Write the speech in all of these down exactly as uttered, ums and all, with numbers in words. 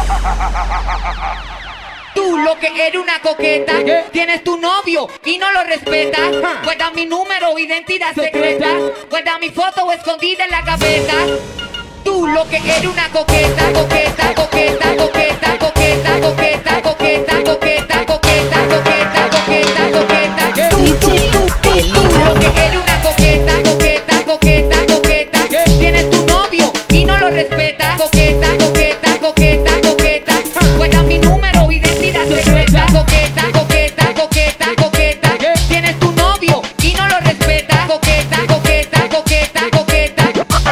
Tú lo que eres una coqueta, ¿qué? Tienes tu novio y no lo respetas. Guarda mi número, identidad secreta. Guarda mi foto escondida en la gaveta. Tú lo que eres una coqueta, coqueta, coqueta, coqueta, coqueta, coqueta, coqueta, coqueta, coqueta, coqueta, coqueta, coqueta. Tú, tú, tú, tú, tú lo que eres una coqueta, coqueta, coqueta, coqueta. Tienes tu novio y no lo respetas. Coqueta, coqueta, coqueta, coqueta. Guarda mi número, identidad secreta. Coqueta, coqueta, coqueta, coqueta. Tienes tu novio y no lo respetas. Coqueta, coqueta, coqueta, coqueta.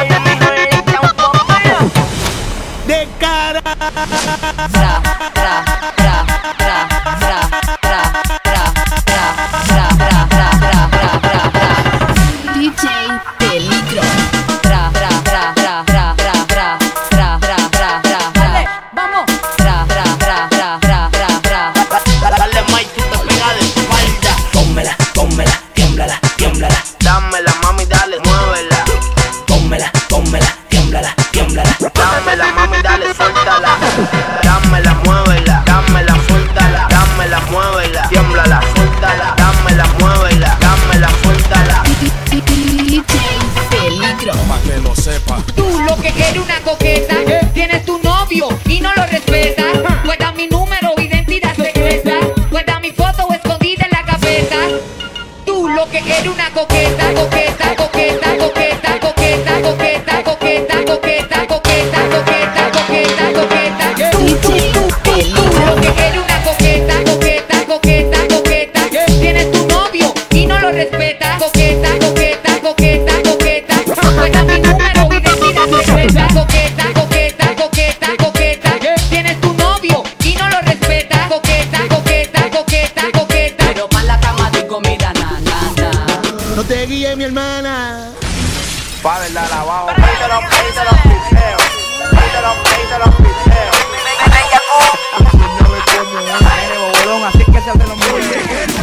De cara. Tra, tra, tra, tra, tra, tra, tra, tra, tra, tra, tra, tra, tra, tra, tra. D J Peligro. Tra, tra, tra, tra, tra, tra, tra, tra, tra, tra, tra. Dale, vamos. Tra, tra, tra, tra, tra, tra, tra. Dale, Mike, tú te pegas de espalda. Pónmela, pónmela, tiémblala, tiémblala. Dámela, mami, dale, muévela. Pónmela, pónmela, tiémblala, tiémblala. Dámela, mami, dale, suéltala. Dámela, muévela. Dámela, suéltala. Dámela, muévela. Tiémblala, suéltala. Dámela, muévela. Dámela, suéltala. D J Peligro. Pa' que lo sepa. Tú lo que eres una coqueta, tienes tu novio y no lo respetas. Guarda mi número, identidad secreta. Guarda mi foto escondida en la gaveta. Tú lo que eres una coqueta, coqueta, coqueta, coqueta, coqueta, coqueta, coqueta, coqueta, coqueta, coqueta, coqueta, coqueta. Tú, tú, tú, tú, tú lo que eres una coqueta, coqueta, coqueta, coqueta. Tienes tu novio y no lo respetas. Coqueta, coqueta, coqueta, coqueta. Guarda mi número, identidad secreta. Coqueta, coqueta, coqueta, coqueta. Tienes tu novio y no lo respetas. Coqueta, coqueta, coqueta, coqueta. Pero pa' la cama de comida, na, na, na. No te guíes, mi hermana. Pa' verdad, abajo. Pídelo, pídelo, pídelo. Pídelo, pídelo, pídelo. No me como un nene bobolón, así que se hace los muy bien.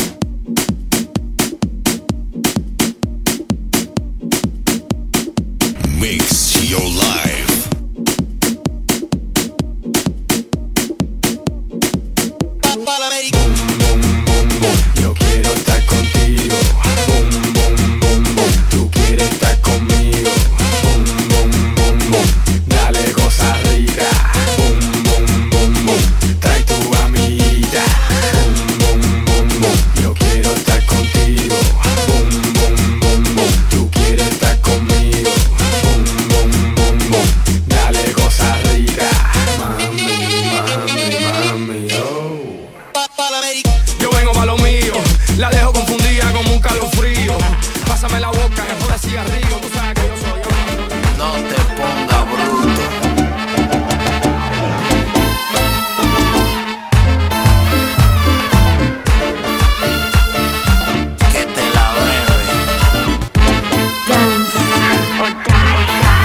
Mix your life. Yo quiero estar contigo. Boom, boom, boom, boom. Tú quieres estar conmigo. Boom, boom, boom, boom. Dale cosa rica. Boom, boom, boom, boom. Trae tu amiguita. Boom, boom, boom, boom. Yo quiero estar contigo. Boom, boom, boom, boom. Tú quieres estar conmigo. Boom, boom, boom, boom. Dale cosa rica. Mami, mami, mami, oh. Yo vengo pa' lo mío, la dejo confundida como un calofrío. Pásame la boca, que fuera cigarrillo, tú sabes que yo soy yo. No te pongas bruto. Que te la bebe. Dance or die.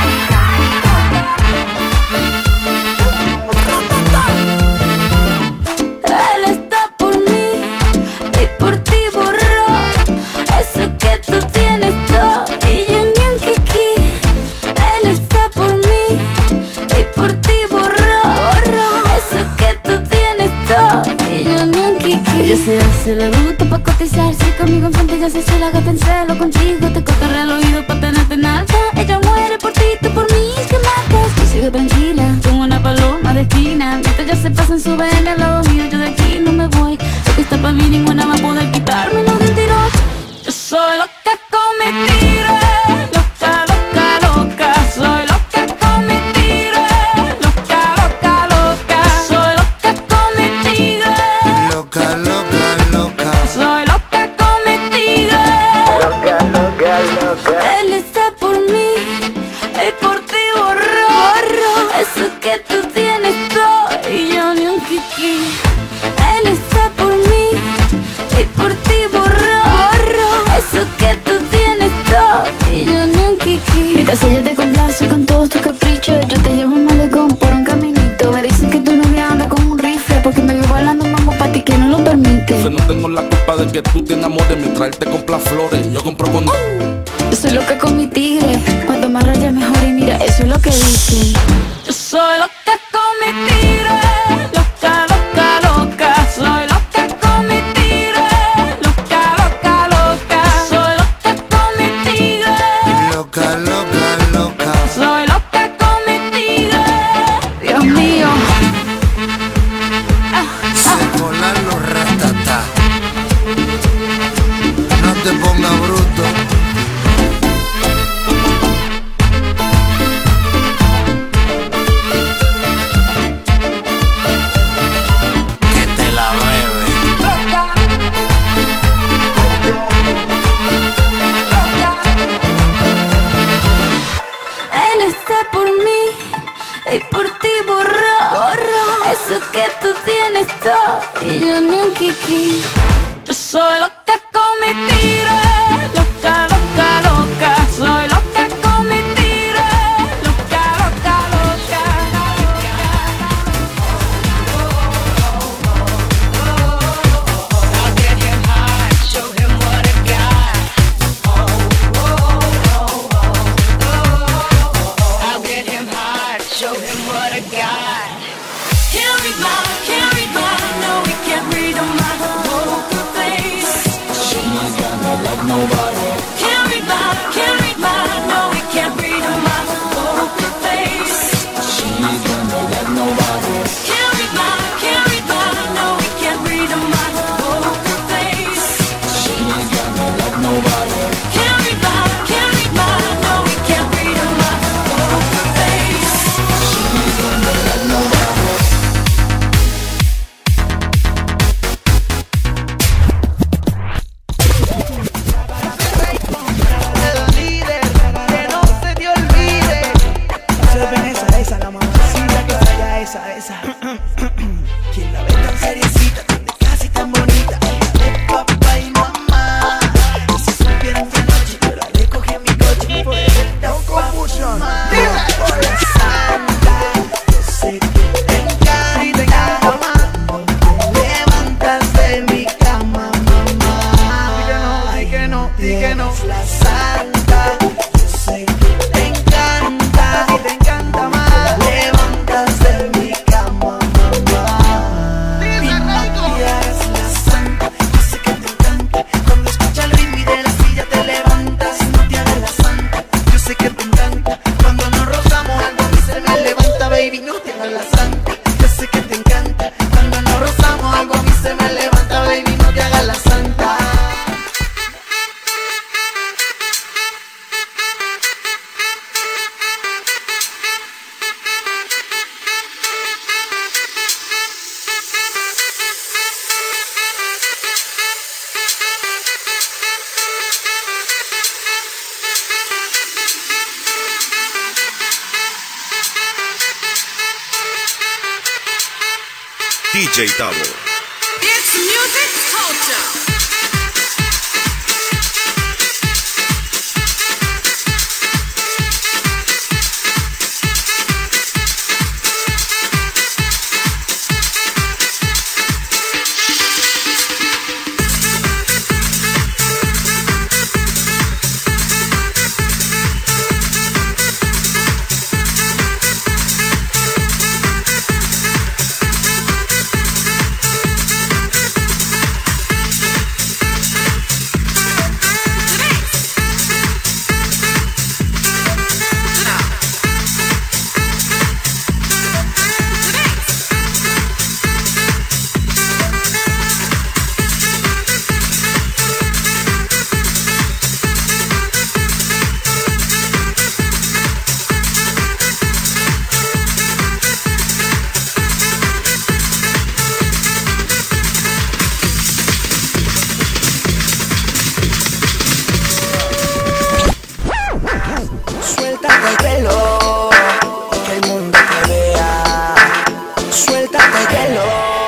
Él está por mí y por ti borró eso que tú tienes todo y yo ni un kiki. Él está por mí y por ti borró, borró eso que tú tienes todo y yo ni un kiki. Ella se hace la bruta pa' cotizarse conmigo enfrente, ya se la gata en celo contigo. Te cotorrea el oído pa' tenerte en alta. Ella muere por ti, tú por mí, que matas. Yo sigo tranquila como una paloma de esquina, mientras ya se pasan su vena al lado mío. Yo de aquí no me voy, lo que está pa' mí ninguna va a poder quitarme los mentirosos. Yo soy loca con mi tiro, loca, loca, loca. Soy loca con mi tiro, loca, loca, loca. Soy loca con mi tiro, Loca, loca, loca. soy loca con mi tiro. Loca, loca, loca. Él está por mí y por ti borró, borró eso que tú tienes todo y yo ni un kiki. Él está por mí y por ti borró, borró eso que tú tienes todo y yo ni un kiki. Mi casa ya te complace con todos tus caprichos. Yo te llevo un malecón por un caminito. Me dicen que tu novia anda con un rifle porque me vio bailando mambo pa' ti que no lo permite. Yo no tengo la culpa de que tú te enamores. Mientras él te compra flores, yo compro con... Yo soy loca con mi tigre, cuanto más raya mejor y mira, eso es lo que dicen. Yo soy loca con mi tigre. Eso que tú tienes todo y yo ni un kiki. Yo soy loca con mi tiro, loca, loca, loca. Soy loca con mi tiro, loca, loca, loca. I'll get him high, show him what I got. I'll get him high, show him what I got. Can't read my, can't read my, no, we can't read on my poker face. She's gonna like nobody. Can't read my, can't read my, no, we can't read on my poker face. She's gonna like nobody. Can't read my, can't read my, no, we can't read on my poker face. She's gonna like nobody. Can't read my, can't read my, no, we can't read on my poker face. She's gonna like nobody. Que no se te olvide. Observen esa, esa, la mamacita que está allá, esa, esa. Quien la ve tan seriecita, tan de casa y tan bonita, ella de papá y mamá. Y si supieran que anoche yo la recogí en mi coche, me fue de confusión. Por la santa, yo sé que te encanta y te encanta más. Te levantas de mi cama, mamá. Di que no, di que no, di que no. La santa, yo sé que te encanta y te encanta más. Levantas de mi cama, mamá. Mi María es la santa, yo sé que te encanta. Cuando escucha el ritmo y de la silla te levantas, no te hagas la santa. Yo sé que te encanta. Cuando nos rozamos algo a mí se me levanta, baby, no te hagas la santa. Yo sé que te encanta. Cuando nos rozamos algo a mí se me levanta, baby, no te hagas la santa. D J Tavo. It's music culture. Suéltate el pelo, que el mundo te vea. Suéltate el pelo,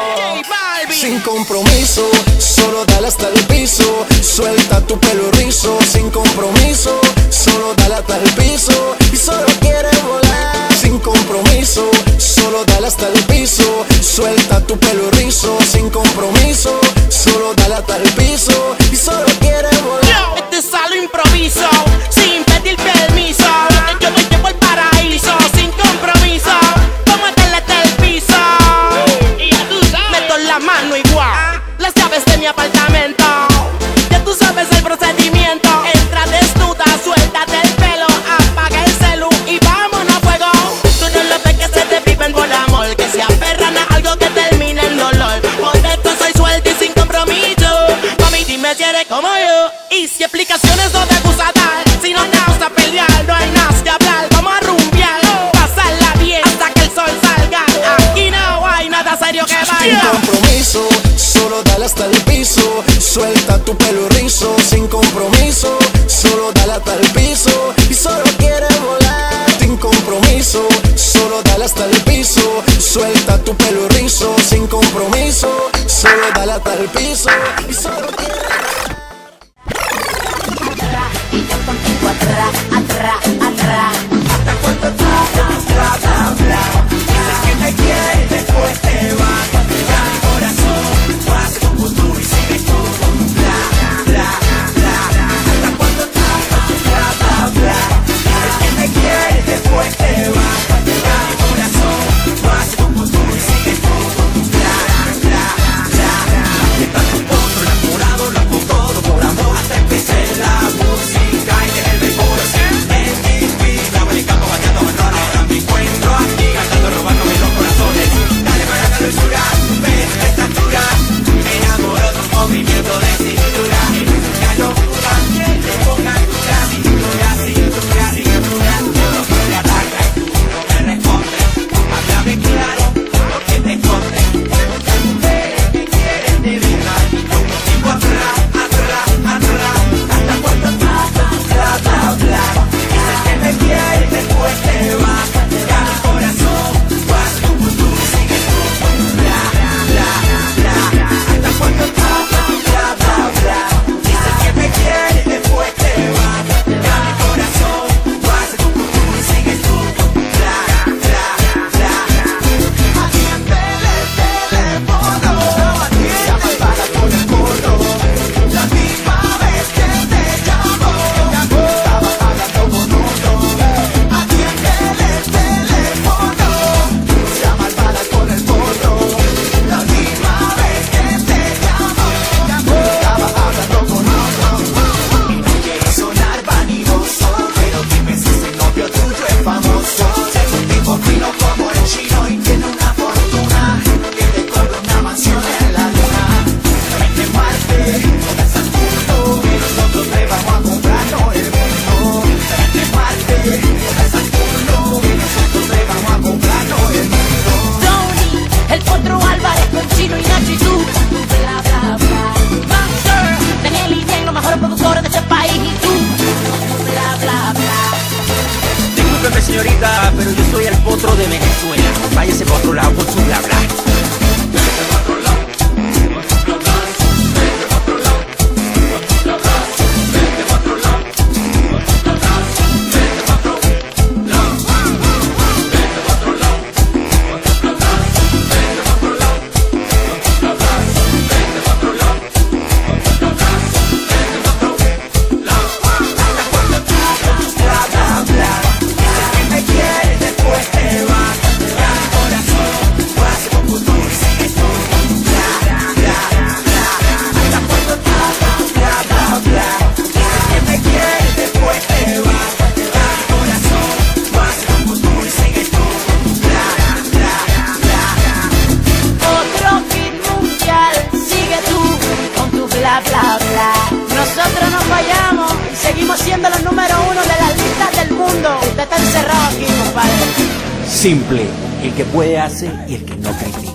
sin compromiso, solo dale hasta el piso. Suelta tu pelo rizo, sin compromiso, solo dale hasta el piso. Y solo quiere volar, sin compromiso, solo dale hasta el piso. Suelta tu pelo rizo, sin compromiso, solo dale hasta el piso. Y solo quiere volar. Este es algo improviso, sin pedir permiso. Yo me llevo al paraíso, sin compromiso. Vamos a darle hasta el piso. Y ya tú sabes, meto la mano igual, las llaves de mi apartamento. Ya tú sabes el procedimiento. Entra desnuda, suéltate el pelo, apaga el celu y vámonos a fuego. Tú no lo ves que se te viven por amor, que se aferran a algo que termina en dolor. Por esto soy suelta y sin compromiso. Mami, dime si eres como yo. Y si explicaciones no te gusta dar, si no te gusta pelear, no hay nada que hablar. Vamos a rumbear, pasarla bien hasta que el sol salga. Aquí no hay nada serio que Sin vaya. compromiso, solo dale hasta el piso. Suelta tu pelo rizo, sin compromiso, solo dale hasta el piso. Y solo quiere volar, sin compromiso, solo dale hasta el piso. suelta tu pelo rizo, sin compromiso, solo dale hasta el piso y solo quiere. Y yo contigo atrás, atrás, atrás. Hasta cuando tú te bla, bla, bla. Dices que me quieres, después te vas. Ya mi corazón va hacia tu futuro y sigues tú. Bla, bla, bla. Hasta cuando tú te bla, bla, bla. Dices que me quieres, después te vas. Ya mi corazón va hacia tu futuro y sigues tú. Bla, bla, bla. Y estás con otro enamorado, loco todo por amor. Hasta empecé la música y en el recuerdo. Movimiento de cintura, la locura que te ponga dura, cintura, cintura, cintura. Yo no puedo atacar, tú no me respondes. Háblame claro, lo que te escondes. Muchas mujeres que quieren de verdad y yo contigo atrás, atrás, atrás. Hasta cuando tú bla, bla, bla. Dices que me quieres, después te vas. Ya mi corazón va hacia tu futuro y sigue tú. Bla, bla, bla. Hasta cuando tú señorita, pero yo soy el potro de Venezuela. Váyase por otro lado con su bla bla. Nosotros no fallamos y seguimos siendo los número uno de las listas del mundo. Usted está encerrado aquí, compadre. Simple, el que puede hace y el que no critica.